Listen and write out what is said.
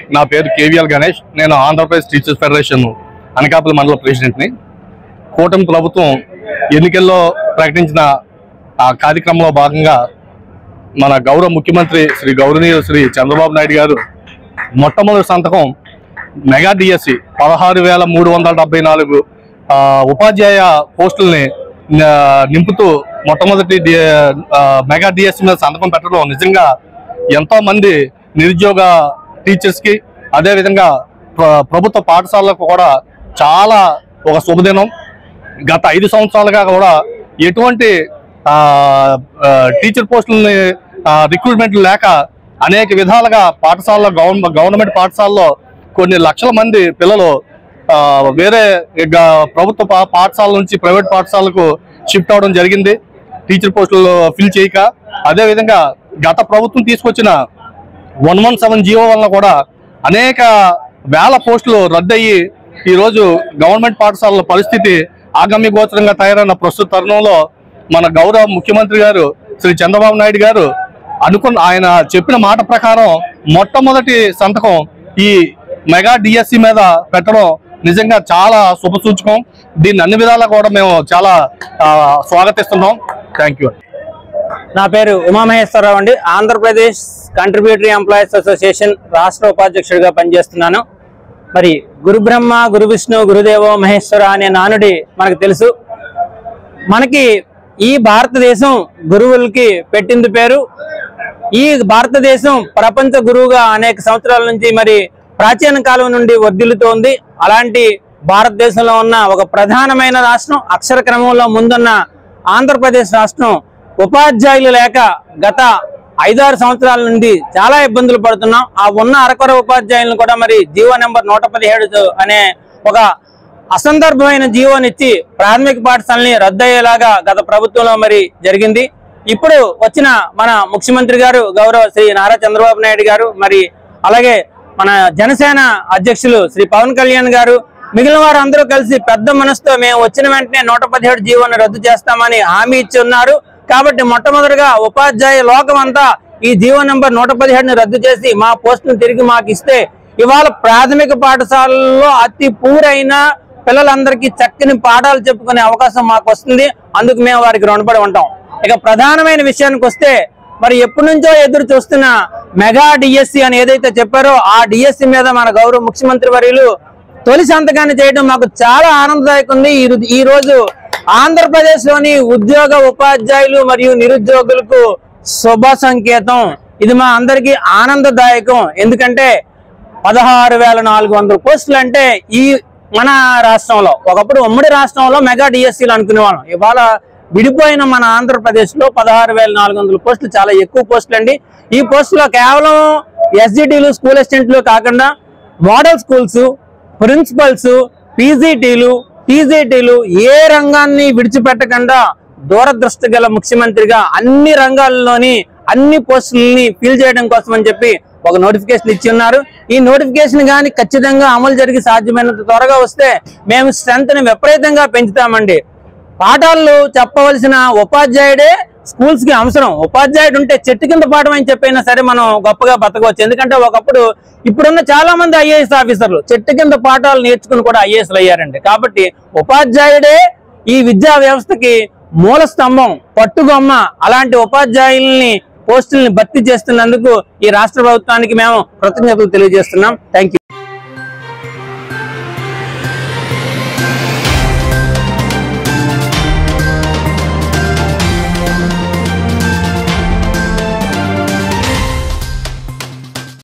నా పేరు కేవీఎల్ గణేష్. నేను ఆంధ్రప్రదేశ్ టీచర్స్ ఫెడరేషన్ అనకాపల్లి మండల ప్రెసిడెంట్ని. కూటమి ప్రభుత్వం ఎన్నికల్లో ప్రకటించిన ఆ కార్యక్రమంలో భాగంగా మన గౌరవ ముఖ్యమంత్రి శ్రీ చంద్రబాబు నాయుడు గారు మొట్టమొదటి సంతకం మెగా డిఎస్సి 16,374 ఉపాధ్యాయ పోస్టుల్ని నింపుతూ మొట్టమొదటి మెగా డిఎస్సి మీద సంతకం పెట్టడం నిజంగా ఎంతో మంది నిరుద్యోగ టీచర్స్కి అదేవిధంగా ప్రభుత్వ పాఠశాలలకు కూడా చాలా ఒక శుభదినం. గత 5 సంవత్సరాలుగా కూడా ఎటువంటి టీచర్ పోస్టులని రిక్రూట్మెంట్లు లేక అనేక విధాలుగా పాఠశాలలో గవర్నమెంట్ పాఠశాలలో కొన్ని లక్షల మంది పిల్లలు వేరే ప్రభుత్వ పాఠశాల నుంచి ప్రైవేట్ పాఠశాలకు షిఫ్ట్ అవడం జరిగింది టీచర్ పోస్టులు ఫిల్ చేయక. అదేవిధంగా గత ప్రభుత్వం తీసుకొచ్చిన 117 జీవో వలన కూడా అనేక వేల పోస్టులు రద్దయ్యి ఈరోజు గవర్నమెంట్ పాఠశాలల పరిస్థితి ఆగమ్య గోచరంగా తయారైన ప్రస్తుత తరుణంలో మన గౌరవ ముఖ్యమంత్రి గారు శ్రీ చంద్రబాబు నాయుడు గారు ఆయన చెప్పిన మాట ప్రకారం మొట్టమొదటి సంతకం ఈ మెగా డిఎస్సి మీద పెట్టడం నిజంగా చాలా శుభసూచకం. దీన్ని అన్ని విధాలా కూడా మేము చాలా స్వాగతిస్తున్నాం. Thank you. నా పేరు ఉమామహేశ్వరరావు అండి. ఆంధ్రప్రదేశ్ కంట్రిబ్యూటరీ ఎంప్లాయీస్ అసోసియేషన్ రాష్ట్ర ఉపాధ్యక్షుడిగా పనిచేస్తున్నాను. మరి గురు బ్రహ్మ గురు విష్ణు గురుదేవో మహేశ్వర అనే నానుడి మనకు తెలుసు. మనకి ఈ భారతదేశం గురువులకి పెట్టింది పేరు. ఈ భారతదేశం ప్రపంచ గురువుగా అనేక సంవత్సరాల నుంచి మరి ప్రాచీన కాలం నుండి వర్ధిల్లుతోంది. అలాంటి భారతదేశంలో ఉన్న ఒక ప్రధానమైన రాష్ట్రం, అక్షర క్రమంలో ముందున్న ఆంధ్రప్రదేశ్ రాష్ట్రం ఉపాధ్యాయులు లేక గత 5-6 సంవత్సరాల నుండి చాలా ఇబ్బందులు పడుతున్నాం. ఆ ఉన్న అరకొర ఉపాధ్యాయులను కూడా మరి జీవో నెంబర్ 117 అనే ఒక అసందర్భమైన జీవోనిచ్చి ప్రాథమిక పాఠశాలని రద్దయ్యేలాగా గత ప్రభుత్వంలో మరి జరిగింది. ఇప్పుడు వచ్చిన మన ముఖ్యమంత్రి గారు గౌరవ శ్రీ నారా చంద్రబాబు నాయుడు గారు, మరి అలాగే మన జనసేన అధ్యక్షులు శ్రీ పవన్ కళ్యాణ్ గారు, మిగిలిన వారు అందరూ కలిసి పెద్ద మనసుతో మేము వచ్చిన వెంటనే 117 జీవోను రద్దు చేస్తామని హామీ ఇచ్చి ఉన్నారు. కాబట్టి మొట్టమొదటిగా ఉపాధ్యాయ లోకం అంతా ఈ జీవో నెంబర్ 117ని రద్దు చేసి మా పోస్టును తిరిగి మాకు ఇస్తే ఇవాళ ప్రాథమిక పాఠశాలలో అతి పూరైన పిల్లలందరికీ చక్కని పాఠాలు చెప్పుకునే అవకాశం మాకు వస్తుంది. అందుకు మేము వారికి రుణపడి ఉంటాం. ఇక ప్రధానమైన విషయానికి వస్తే మరి ఎప్పటి నుంచో ఎదురు చూస్తున్న మెగా డిఎస్సి అని ఏదైతే చెప్పారో ఆ డిఎస్సి మీద మన గౌరవ ముఖ్యమంత్రి వర్యులు తొలి సంతకాన్ని చేయడం మాకు చాలా ఆనందదాయకం ఉంది. ఈ రోజు ఆంధ్రప్రదేశ్ లోని ఉద్యోగ ఉపాధ్యాయులు మరియు నిరుద్యోగులకు శుభ సంకేతం. ఇది మా అందరికీ ఆనందదాయకం. ఎందుకంటే 16,400 పోస్టులు అంటే ఈ మన రాష్ట్రంలో, ఒకప్పుడు ఉమ్మడి రాష్ట్రంలో మెగా డిఎస్సీలు అనుకునే వాళ్ళం. ఇవాళ విడిపోయిన మన ఆంధ్రప్రదేశ్ లో 16,400 పోస్టులు చాలా ఎక్కువ పోస్టులు అండి. ఈ పోస్టులో కేవలం ఎస్జిటీలు, స్కూల్ అసిస్టెంట్లు కాకుండా మోడల్ స్కూల్స్, ప్రిన్సిపల్స్, పీజీటీలు, టీజీటీలు ఏ రంగాన్ని విడిచిపెట్టకుండా దూరదృష్టి గల ముఖ్యమంత్రిగా అన్ని రంగాల్లోని అన్ని పోస్టులని ఫిల్ చేయడం కోసం అని చెప్పి ఒక నోటిఫికేషన్ ఇచ్చి ఉన్నారు. ఈ నోటిఫికేషన్ కానీ ఖచ్చితంగా అమలు జరిగి సాధ్యమైనంత త్వరగా వస్తే మేము స్ట్రెంత్ ని విపరీతంగా పెంచుతామండి. పాఠాలు చెప్పవలసిన ఉపాధ్యాయుడే స్కూల్స్ కి అవసరం. ఉపాధ్యాయుడు ఉంటే చెట్టు కింద పాఠం అని చెప్పైనా సరే మనం గొప్పగా బతకవచ్చు. ఎందుకంటే ఒకప్పుడు ఇప్పుడున్న చాలా మంది ఐఏఎస్ ఆఫీసర్లు చెట్టు కింద పాఠాలు నేర్చుకుని కూడా ఐఏఎస్లు అయ్యారండి. కాబట్టి ఉపాధ్యాయుడే ఈ విద్యా వ్యవస్థకి మూల స్తంభం, పట్టుగొమ్మ. అలాంటి ఉపాధ్యాయుల్ని పోస్టుల్ని భర్తీ చేస్తున్నందుకు ఈ రాష్ట్ర ప్రభుత్వానికి మేము కృతజ్ఞతలు తెలియజేస్తున్నాం. Thank you.